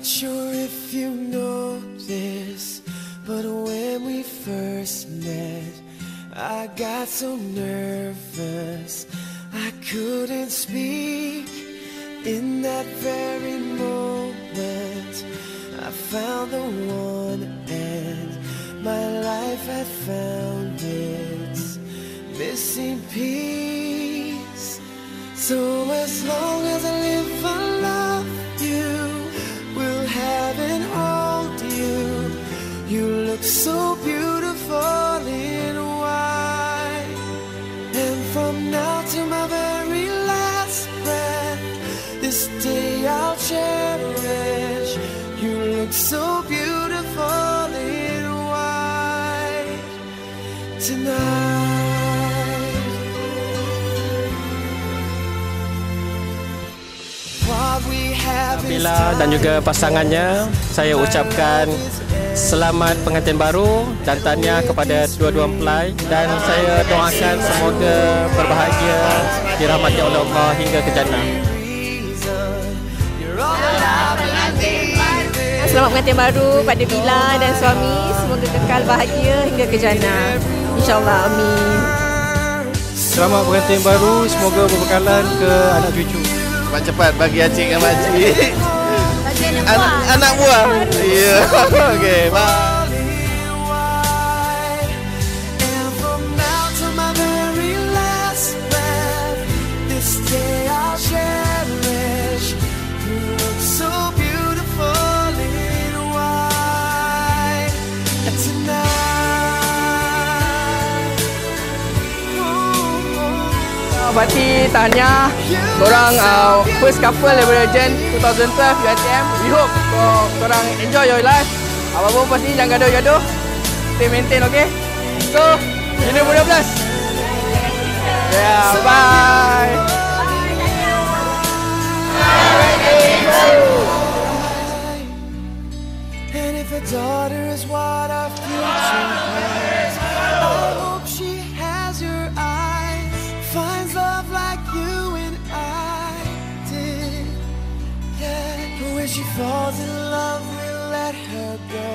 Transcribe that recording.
Not sure if you know this, but when we first met, I got so nervous I couldn't speak. In that very moment, I found the one, and my life had found its missing piece. So as long as I live, I love you, will have and hold you. You look so beautiful in white, and from now to my very last breath, this day I'll cherish. You look so beautiful in white tonight. Nabila dan juga pasangannya, saya ucapkan selamat pengantin baru dan tahniah kepada dua-dua mempelai, dan saya doakan semoga berbahagia dirahmati oleh Allah hingga ke jannah. Selamat pengantin baru pada Bila dan suami, semoga kekal bahagia hingga ke jannah, InsyaAllah, amin. Selamat pengantin baru, semoga berbekalan ke anak cucu. Cepat bagi acik dan makcik. Anak buah. Ya. Okey, bye. Berarti tahniah korang first couple daripada Jan 2012 UiTM. We hope korang enjoy your life. Apa-apa pasti jangan gaduh-gaduh. Stay maintain, okay? So, 2012. Yeah, bye. And if a daughter is what our future has, I hope she has your eyes, finds love like you and I did. Yeah, but when she falls in love, we'll let her go.